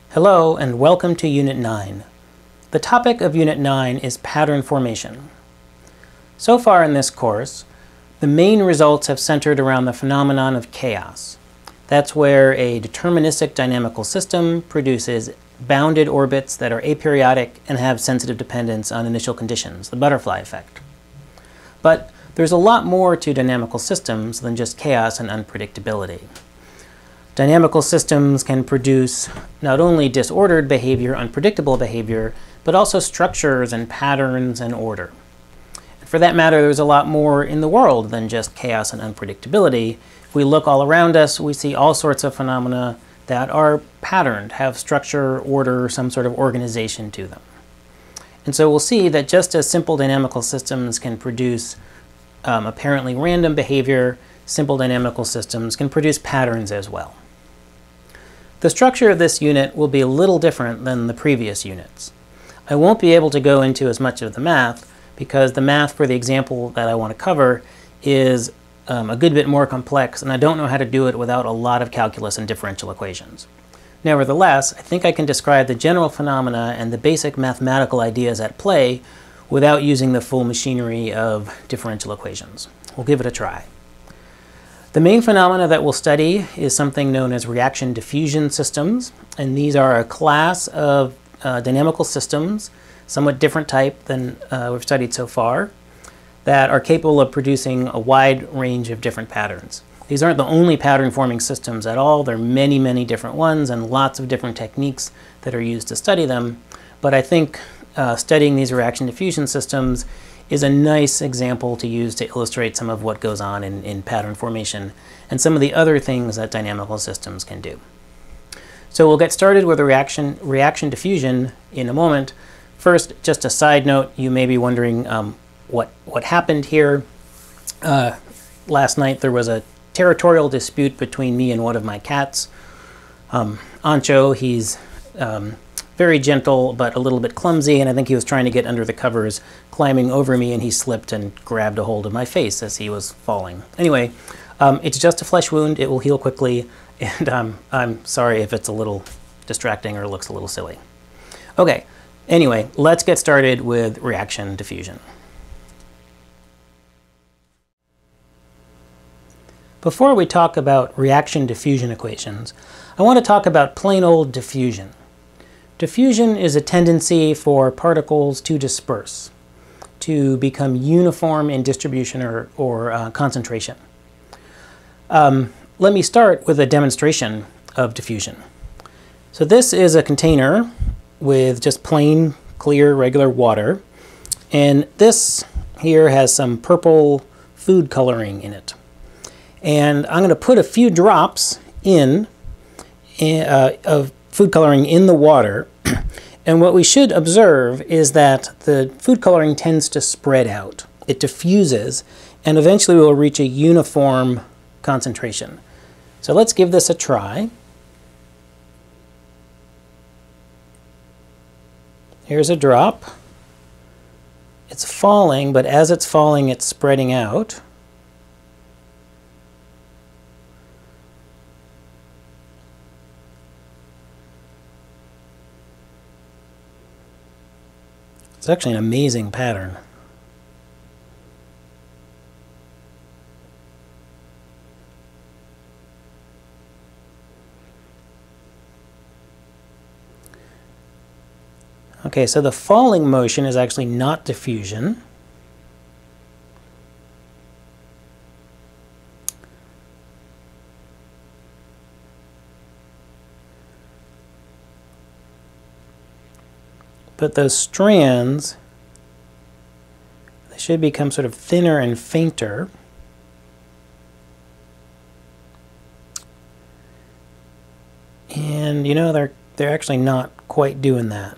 Hello and welcome to Unit 9. The topic of Unit 9 is pattern formation. So far in this course, the main results have centered around the phenomenon of chaos. That's where a deterministic dynamical system produces bounded orbits that are aperiodic and have sensitive dependence on initial conditions, the butterfly effect. But there's a lot more to dynamical systems than just chaos and unpredictability. Dynamical systems can produce not only disordered behavior, unpredictable behavior, but also structures and patterns and order. And for that matter, there's a lot more in the world than just chaos and unpredictability. If we look all around us, we see all sorts of phenomena that are patterned, have structure, order, some sort of organization to them. And so we'll see that just as simple dynamical systems can produce apparently random behavior, simple dynamical systems can produce patterns as well. The structure of this unit will be a little different than the previous units. I won't be able to go into as much of the math because the math for the example that I want to cover is a good bit more complex, and I don't know how to do it without a lot of calculus and differential equations. Nevertheless, I think I can describe the general phenomena and the basic mathematical ideas at play without using the full machinery of differential equations. We'll give it a try. The main phenomena that we'll study is something known as reaction diffusion systems, and these are a class of dynamical systems, somewhat different type than we've studied so far, that are capable of producing a wide range of different patterns. These aren't the only pattern-forming systems at all. There are many, many different ones and lots of different techniques that are used to study them, but I think studying these reaction diffusion systems is a nice example to use to illustrate some of what goes on in pattern formation and some of the other things that dynamical systems can do. So we'll get started with reaction diffusion in a moment. First, just a side note, you may be wondering what happened here. Last night there was a territorial dispute between me and one of my cats. Ancho, he's very gentle but a little bit clumsy, and I think he was trying to get under the covers, climbing over me, and he slipped and grabbed a hold of my face as he was falling. Anyway, it's just a flesh wound. It will heal quickly, and I'm sorry if it's a little distracting or looks a little silly. Okay, anyway, let's get started with reaction diffusion. Before we talk about reaction diffusion equations, I want to talk about plain old diffusion. Diffusion is a tendency for particles to disperse, to become uniform in distribution or concentration. Let me start with a demonstration of diffusion. So this is a container with just plain, clear, regular water, and this here has some purple food coloring in it. And I'm going to put a few drops of food coloring in the water, and what we should observe is that the food coloring tends to spread out. It diffuses, and eventually we'll reach a uniform concentration. So let's give this a try. Here's a drop. It's falling, but as it's falling, it's spreading out. It's actually an amazing pattern. Okay, so the falling motion is actually not diffusion. But those strands, they should become sort of thinner and fainter. And you know, they're actually not quite doing that.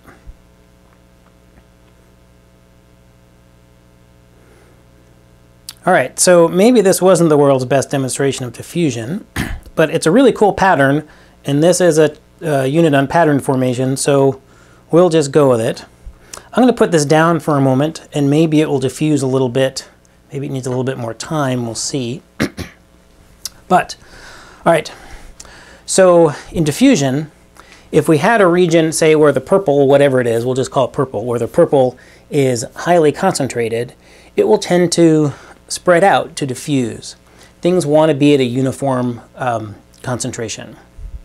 All right, so maybe this wasn't the world's best demonstration of diffusion, but it's a really cool pattern, and this is a unit on pattern formation, so we'll just go with it. I'm going to put this down for a moment, and maybe it will diffuse a little bit. Maybe it needs a little bit more time, we'll see. But, all right, so in diffusion, if we had a region, say, where the purple, whatever it is, we'll just call it purple, where the purple is highly concentrated, it will tend to spread out, to diffuse. Things want to be at a uniform concentration.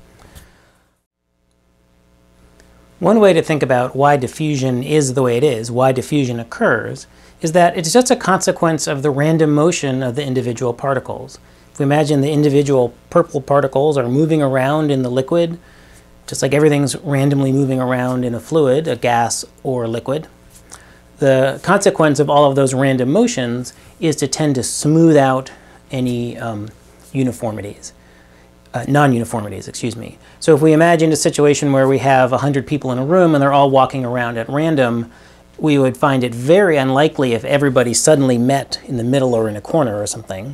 One way to think about why diffusion is the way it is, why diffusion occurs, is that it's just a consequence of the random motion of the individual particles. If we imagine the individual purple particles are moving around in the liquid, just like everything's randomly moving around in a fluid, a gas or a liquid, the consequence of all of those random motions is to tend to smooth out any non-uniformities, excuse me. So if we imagine a situation where we have 100 people in a room and they're all walking around at random, we would find it very unlikely if everybody suddenly met in the middle or in a corner or something.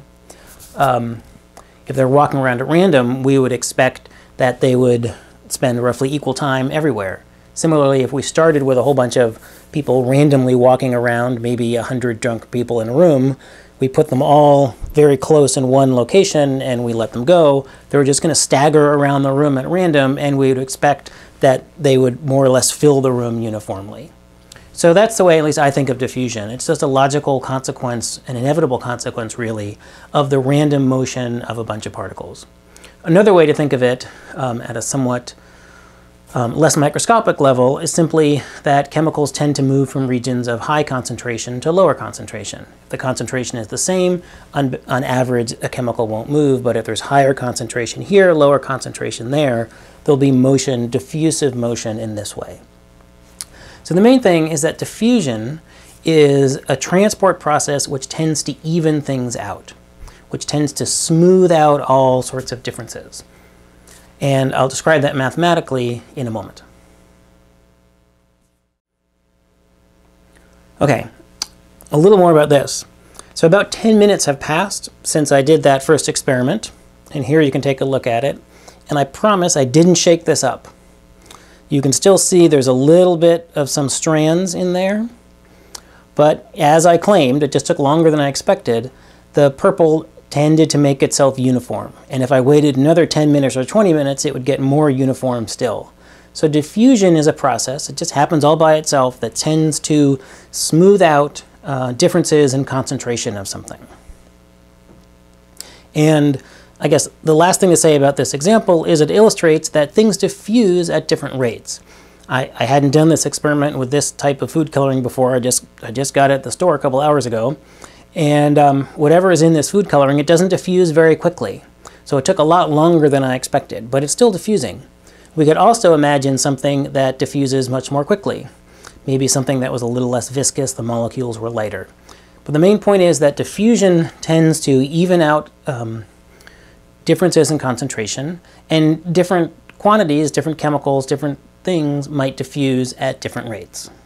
If they're walking around at random, we would expect that they would spend roughly equal time everywhere. Similarly, if we started with a whole bunch of people randomly walking around, maybe 100 drunk people in a room, we put them all very close in one location and we let them go, they were just going to stagger around the room at random, and we would expect that they would more or less fill the room uniformly. So that's the way at least I think of diffusion. It's just a logical consequence, an inevitable consequence really, of the random motion of a bunch of particles. Another way to think of it at a somewhat less microscopic level is simply that chemicals tend to move from regions of high concentration to lower concentration. If the concentration is the same, on average a chemical won't move, but if there's higher concentration here, lower concentration there, there'll be motion, diffusive motion in this way. So the main thing is that diffusion is a transport process which tends to even things out, which tends to smooth out all sorts of differences. And I'll describe that mathematically in a moment. Okay, a little more about this. So about 10 minutes have passed since I did that first experiment, and here you can take a look at it. And I promise I didn't shake this up. You can still see there's a little bit of some strands in there, but as I claimed, it just took longer than I expected. The purple tended to make itself uniform, and if I waited another 10 minutes or 20 minutes, it would get more uniform still. So diffusion is a process, it just happens all by itself, that tends to smooth out differences in concentration of something. And I guess the last thing to say about this example is it illustrates that things diffuse at different rates. I hadn't done this experiment with this type of food coloring before. I just got it at the store a couple hours ago. And whatever is in this food coloring, it doesn't diffuse very quickly. So it took a lot longer than I expected, but it's still diffusing. We could also imagine something that diffuses much more quickly. Maybe something that was a little less viscous, the molecules were lighter. But the main point is that diffusion tends to even out differences in concentration, and different quantities, different chemicals, different things might diffuse at different rates.